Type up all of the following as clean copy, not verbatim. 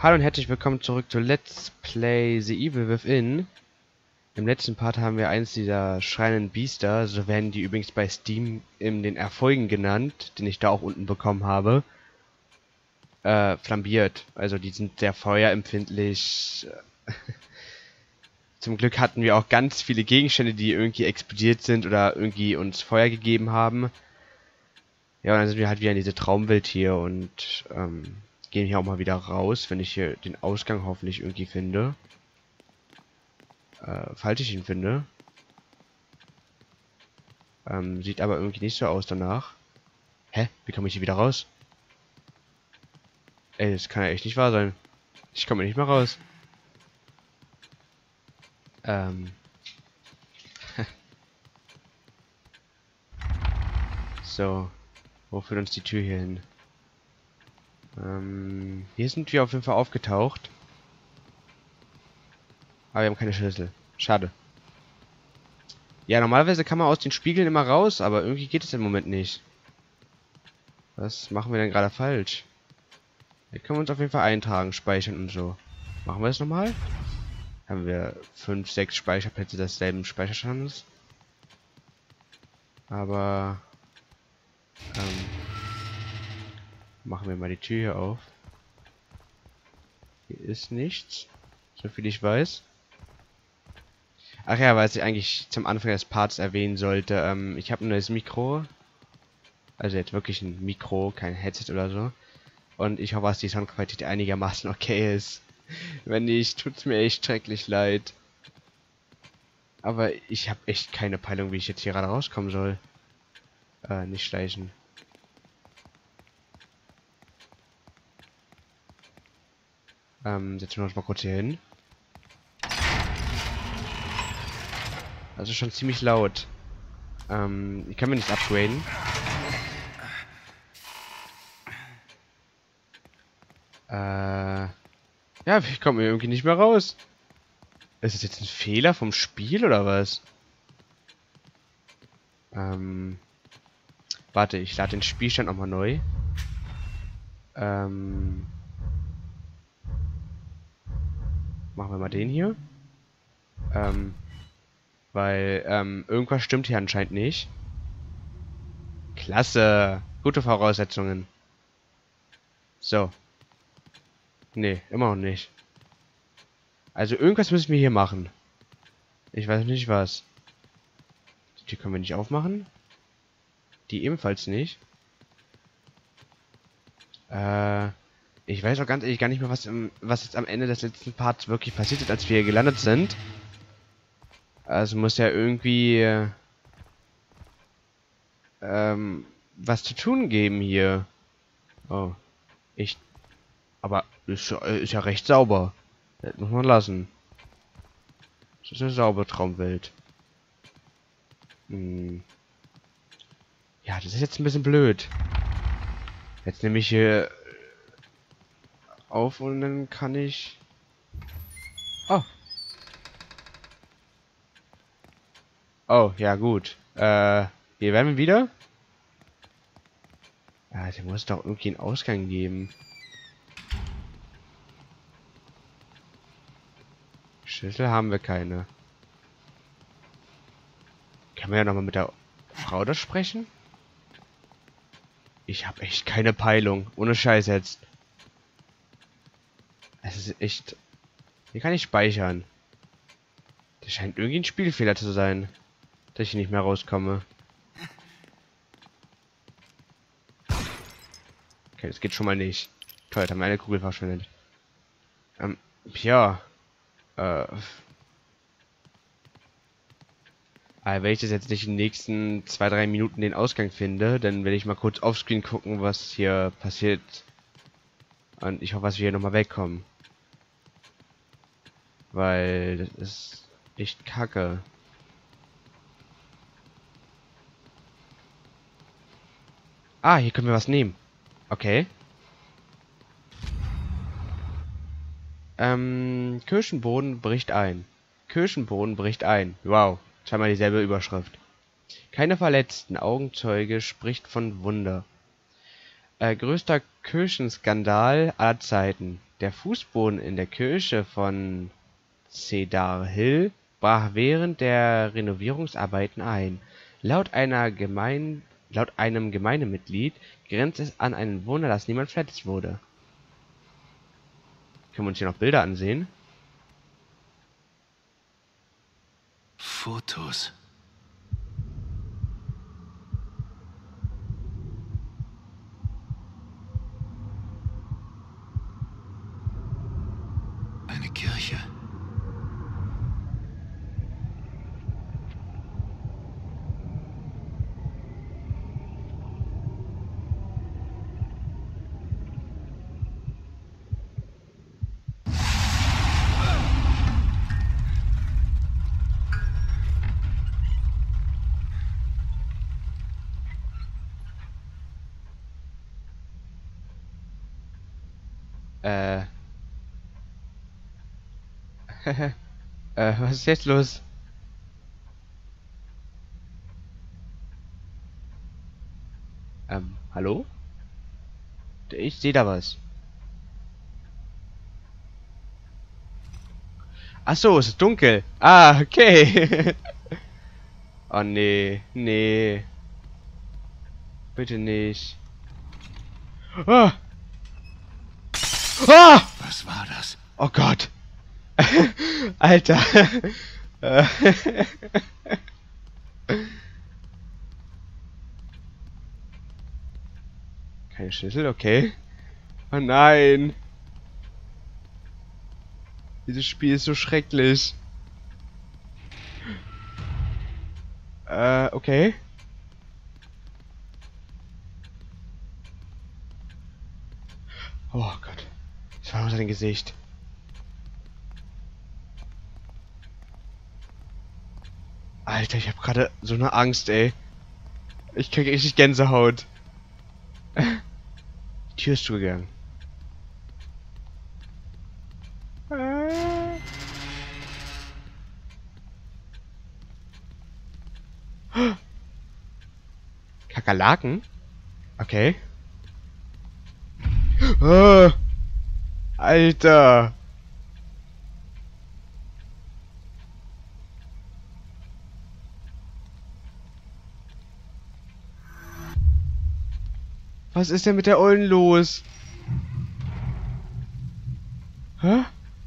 Hallo und herzlich willkommen zurück zu Let's Play The Evil Within. Im letzten Part haben wir eins dieser schreienden Biester, so werden die übrigens bei Steam in den Erfolgen genannt, den ich da auch unten bekommen habe, flambiert. Also die sind sehr feuerempfindlich. Zum Glück hatten wir auch ganz viele Gegenstände, die irgendwie explodiert sind oder irgendwie uns Feuer gegeben haben. Ja, und dann sind wir halt wieder in diese Traumwelt hier und gehen hier auch mal wieder raus, wenn ich hier den Ausgang hoffentlich irgendwie finde. Falls ich ihn finde. Sieht aber irgendwie nicht so aus danach. Hä? Wie komme ich hier wieder raus? Ey, das kann ja echt nicht wahr sein. Ich komme nicht mehr raus. So. Wo führt uns die Tür hier hin? Hier sind wir auf jeden Fall aufgetaucht. Aber wir haben keine Schlüssel. Schade. Ja, normalerweise kann man aus den Spiegeln immer raus, aber irgendwie geht es im Moment nicht. Was machen wir denn gerade falsch? Hier können wir uns auf jeden Fall eintragen, speichern und so. Machen wir das nochmal? Haben wir 5, 6 Speicherplätze desselben Speicherstandes. Aber machen wir mal die Tür hier auf. Hier ist nichts. So viel ich weiß. Ach ja, was ich eigentlich zum Anfang des Parts erwähnen sollte. Ich habe ein neues Mikro. Also jetzt wirklich ein Mikro, kein Headset oder so. Und ich hoffe, dass die Soundqualität einigermaßen okay ist. Wenn nicht, tut's mir echt schrecklich leid. Aber ich habe echt keine Peilung, wie ich jetzt hier gerade rauskommen soll. Nicht schleichen. Setzen wir uns mal kurz hier hin. Also schon ziemlich laut. Ich kann mir nicht upgraden. Ja, ich komme irgendwie nicht mehr raus. Ist das jetzt ein Fehler vom Spiel oder was? Warte, ich lade den Spielstand nochmal neu. Machen wir mal den hier. Weil, irgendwas stimmt hier anscheinend nicht. Klasse. Gute Voraussetzungen. So. Nee, immer noch nicht. Also irgendwas müssen wir hier machen. Ich weiß nicht was. Die Tür können wir nicht aufmachen. Die ebenfalls nicht. Ich weiß auch ganz ehrlich gar nicht mehr, was jetzt am Ende des letzten Parts wirklich passiert ist, als wir hier gelandet sind. Also muss ja irgendwie was zu tun geben hier. Oh. Aber ist ja recht sauber. Das muss man lassen. Das ist eine saubere Traumwelt. Ja, das ist jetzt ein bisschen blöd. Jetzt nehme ich hier auf und dann kann ich... Oh. Oh, ja gut. Hier werden wir wieder. Ja, der muss doch irgendwie einen Ausgang geben. Schlüssel haben wir keine. Können wir ja nochmal mit der Frau da sprechen? Ich habe echt keine Peilung. Ohne Scheiß jetzt. Es ist echt... Hier kann ich speichern. Das scheint irgendwie ein Spielfehler zu sein. Dass ich nicht mehr rauskomme. Okay, das geht schon mal nicht. Toll, jetzt haben wir eine Kugel verschwendet. Ja. Aber wenn ich das jetzt nicht in den nächsten 2, 3 Minuten den Ausgang finde, dann werde ich mal kurz offscreen gucken, was hier passiert. Und ich hoffe, dass wir hier nochmal wegkommen. Weil das ist echt kacke. Ah, hier können wir was nehmen. Okay. Kirchenboden bricht ein. Kirchenboden bricht ein. Wow. Zweimal dieselbe Überschrift. Keine Verletzten. Augenzeuge spricht von Wunder. Größter Kirchenskandal aller Zeiten. Der Fußboden in der Kirche von Cedar Hill brach während der Renovierungsarbeiten ein. Laut einem Gemeindemitglied grenzt es an ein Wunder, dass niemand verletzt wurde. Können wir uns hier noch Bilder ansehen? Fotos. Eine Kirche. Was ist jetzt los? Hallo? Ich sehe da was. Ach so, es ist dunkel. Ah, okay. Oh nee, nee. Bitte nicht. Ah! Ah! Was war das? Oh Gott. Alter. Äh. Keine Schlüssel, okay. Oh nein. Dieses Spiel ist so schrecklich. Okay. Oh Gott. Das war nur sein Gesicht. Alter, ich habe gerade so eine Angst, ey. Ich krieg richtig Gänsehaut. Die Tür ist zugegangen. Kakerlaken? Okay. Alter. Was ist denn mit der Ollen los? Hä?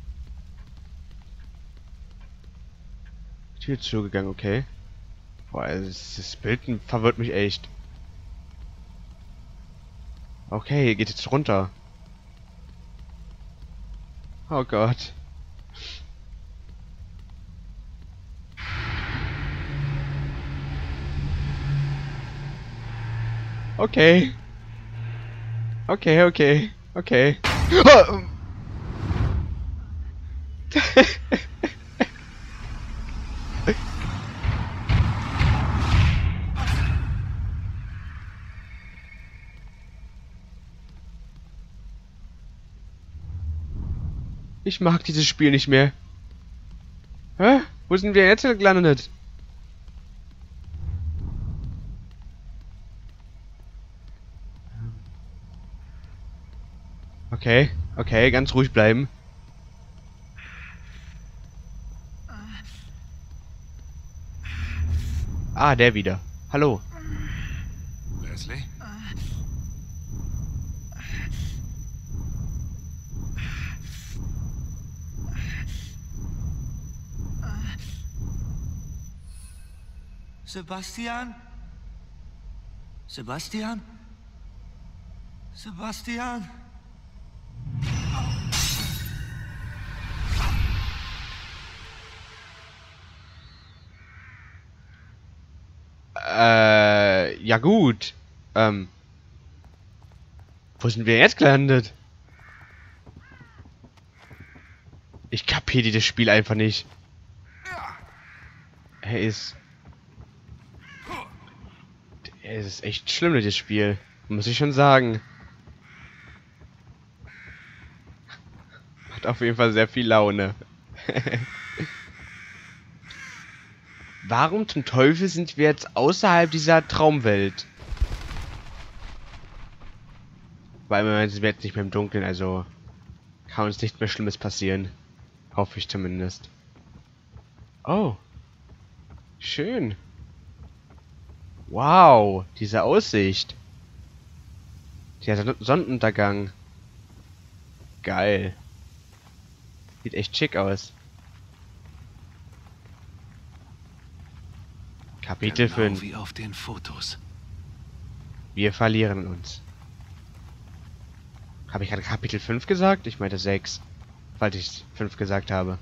Tür ist zugegangen, okay. Boah, das Bild verwirrt mich echt. Okay, hier geht jetzt runter. Oh Gott. Okay. Okay, okay, okay. Oh! Ich mag dieses Spiel nicht mehr. Hä? Wo sind wir jetzt gelandet? Okay, okay, ganz ruhig bleiben. Ah, der wieder. Hallo. Leslie? Sebastian? Sebastian? Sebastian? Ja gut. Wo sind wir jetzt gelandet? Ich kapiere dieses Spiel einfach nicht. Es ist echt schlimm, dieses Spiel. Muss ich schon sagen. Macht auf jeden Fall sehr viel Laune. Warum zum Teufel sind wir jetzt außerhalb dieser Traumwelt? Weil wir sind jetzt nicht mehr im Dunkeln, also Kann uns nichts mehr Schlimmes passieren. Hoffe ich zumindest. Oh. Schön. Wow, diese Aussicht. Der Sonnenuntergang. Geil. Sieht echt schick aus. Kapitel Genau 5. wie auf den Fotos. Wir verlieren uns. Habe ich gerade Kapitel 5 gesagt? Ich meinte 6. Falls ich 5 gesagt habe.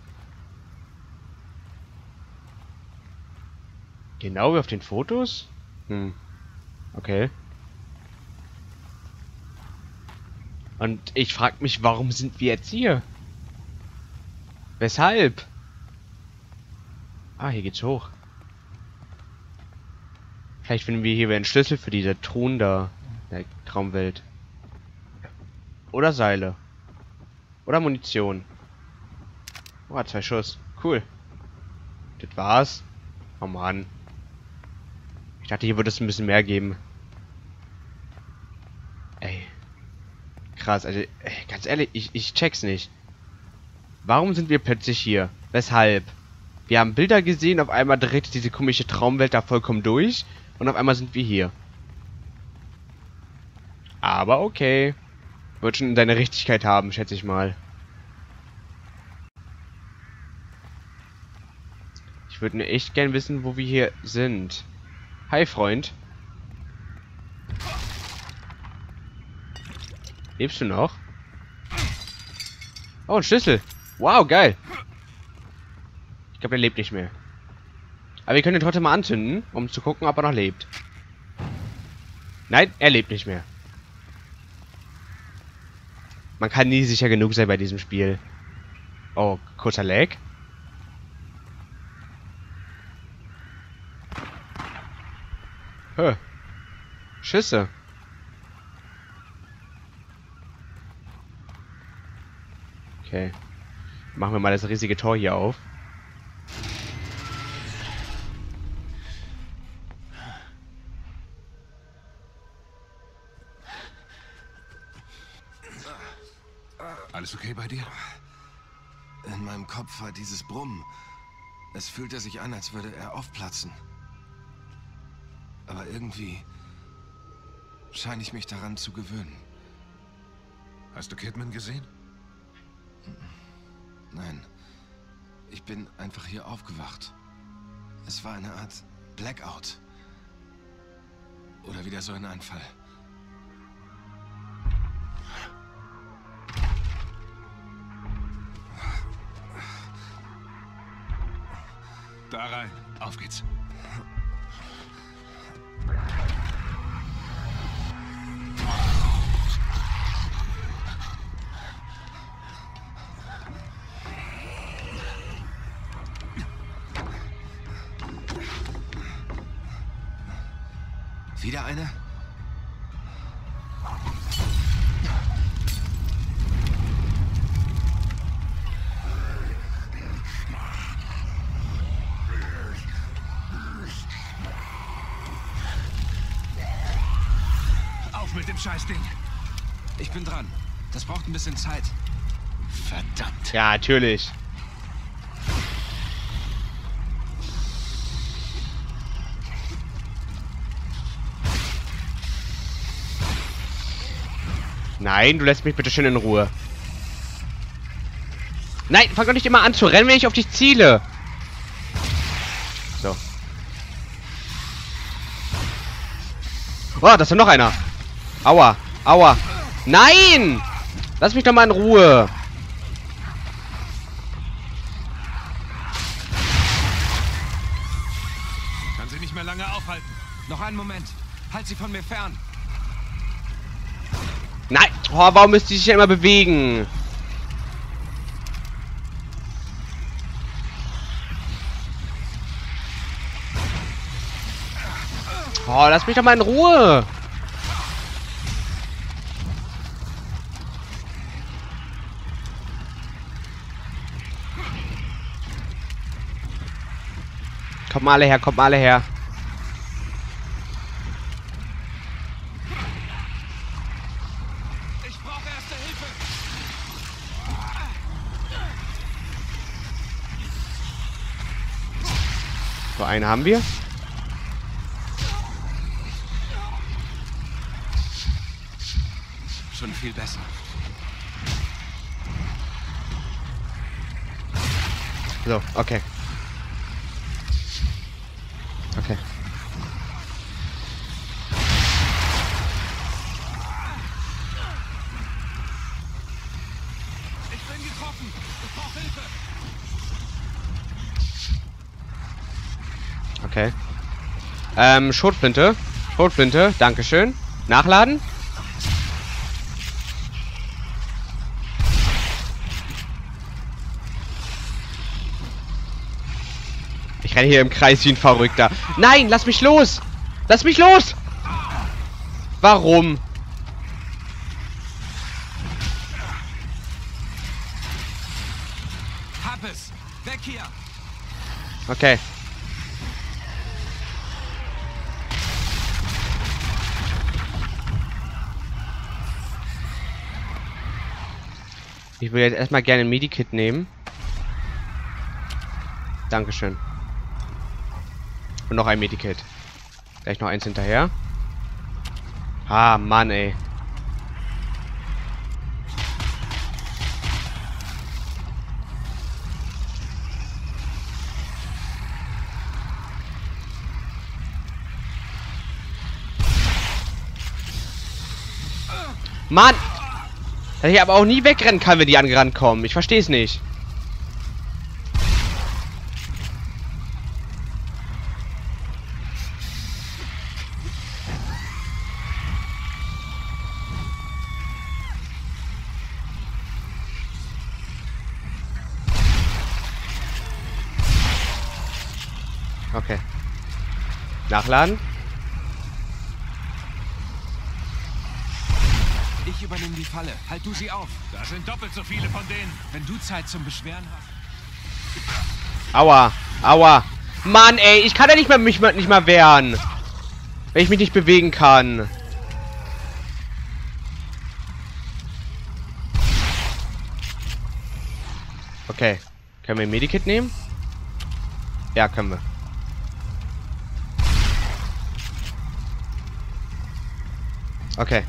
Genau wie auf den Fotos? Okay. Und ich frage mich, warum sind wir jetzt hier? Weshalb? Ah, hier geht's hoch. Vielleicht finden wir hier einen Schlüssel für diese Truhen da. Der Traumwelt. Oder Seile. Oder Munition. Oh, 2 Schuss. Cool. Das war's. Oh Mann. Ich dachte, hier würde es ein bisschen mehr geben. Ey. Krass, also, ganz ehrlich, ich check's nicht. Warum sind wir plötzlich hier? Weshalb? Wir haben Bilder gesehen, auf einmal dreht diese komische Traumwelt da vollkommen durch. Und auf einmal sind wir hier. Aber okay. Wird schon seine Richtigkeit haben, schätze ich mal. Ich würde nur echt gern wissen, wo wir hier sind. Hi, Freund. Lebst du noch? Oh, ein Schlüssel. Wow, geil. Ich glaube, er lebt nicht mehr. Aber wir können ihn trotzdem mal anzünden, um zu gucken, ob er noch lebt. Nein, er lebt nicht mehr. Man kann nie sicher genug sein bei diesem Spiel. Oh, kurzer Lag. Schüsse. Okay. Machen wir mal das riesige Tor hier auf. Alles okay bei dir? In meinem Kopf war dieses Brummen. Es fühlte sich an, als würde er aufplatzen. Aber irgendwie scheine ich mich daran zu gewöhnen. Hast du Kidman gesehen? Nein, ich bin einfach hier aufgewacht. Es war eine Art Blackout. Oder wieder so ein Anfall. Da rein. Auf geht's. Wieder eine? Auf mit dem Scheißding. Ich bin dran. Das braucht ein bisschen Zeit. Verdammt. Ja, natürlich. Nein, du lässt mich bitte schön in Ruhe. Nein, fang doch nicht immer an zu rennen, wenn ich auf dich ziele. So. Oh, da ist ja noch einer. Aua, aua. Nein! Lass mich doch mal in Ruhe. Kann sie nicht mehr lange aufhalten. Noch einen Moment. Halt sie von mir fern. Nein! Oh, warum müsst ihr sich ja immer bewegen? Oh, lass mich doch mal in Ruhe! Kommt mal alle her, kommt mal alle her. Ich brauche erste Hilfe. So, einen haben wir. Schon viel besser. So, okay. Okay. Ich bin getroffen. Ich brauche Hilfe. Okay. Schrotflinte. Schrotflinte, dankeschön. Nachladen. Ich renne hier im Kreis wie ein Verrückter. Nein, lass mich los! Lass mich los! Warum? Hab es! Weg hier! Okay. Ich will jetzt erstmal gerne ein Medikit nehmen. Dankeschön. Und noch ein Medikit. Gleich noch eins hinterher. Ah, Mann, ey. Mann! Dass ich aber auch nie wegrennen kann, wenn die angerannt kommen. Ich verstehe es nicht. Okay. Nachladen. Ich übernehme die Falle. Halt du sie auf. Da sind doppelt so viele von denen. Wenn du Zeit zum Beschweren hast. Aua. Aua. Mann, ey. Ich kann ja nicht mal wehren. Wenn ich mich nicht bewegen kann. Okay. Können wir ein Medikit nehmen? Ja, können wir. Okay.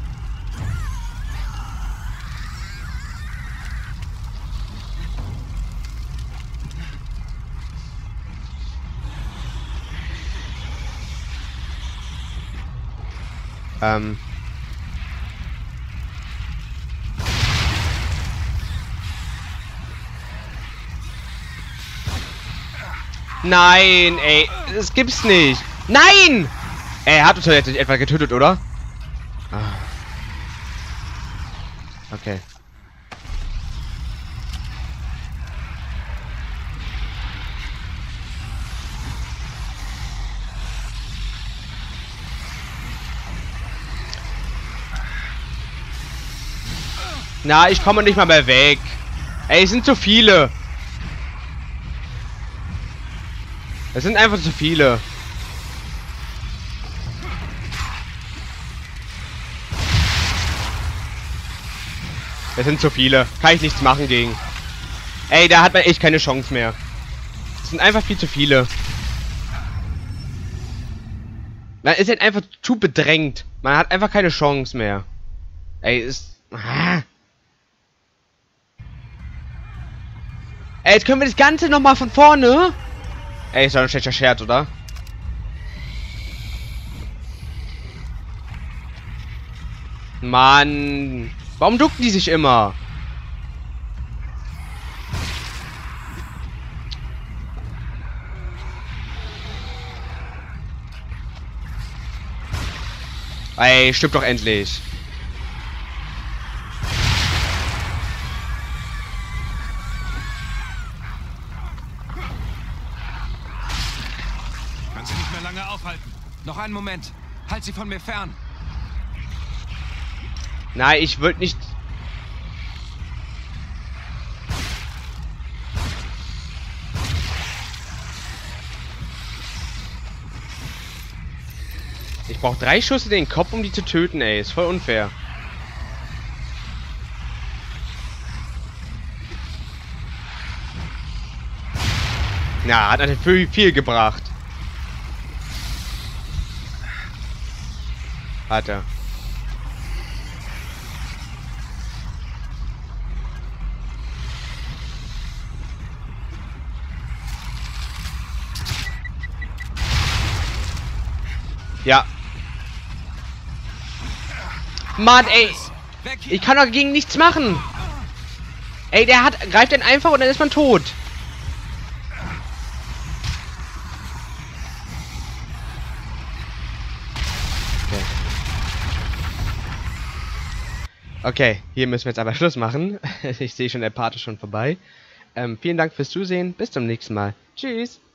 Nein, ey. Das gibt's nicht. Nein! Ey, er hat uns jetzt nicht etwa getötet, oder? Ah. Okay. Na, ich komme nicht mal mehr weg. Ey, es sind zu viele. Es sind einfach zu viele. Es sind zu viele. Kann ich nichts machen gegen. Ey, da hat man echt keine Chance mehr. Es sind einfach viel zu viele. Man ist halt einfach zu bedrängt. Man hat einfach keine Chance mehr. Ey, ist... Ah. Ey, jetzt können wir das Ganze nochmal von vorne. Ey, ist doch ein schlechter Scherz, oder? Mann. Warum ducken die sich immer? Ey, stirb doch endlich. Kann sie nicht mehr lange aufhalten. Noch einen Moment. Halt sie von mir fern. Nein, ich wollte nicht... Ich brauche 3 Schuss in den Kopf, um die zu töten, ey. Ist voll unfair. Na, hat natürlich viel gebracht. Hat er. Ja. Mann, ey. Weg hier! Ich kann doch gegen nichts machen. Ey, der greift den einfach und dann ist man tot. Okay, hier müssen wir jetzt aber Schluss machen. Ich sehe schon, der Part ist schon vorbei. Vielen Dank fürs Zusehen. Bis zum nächsten Mal. Tschüss.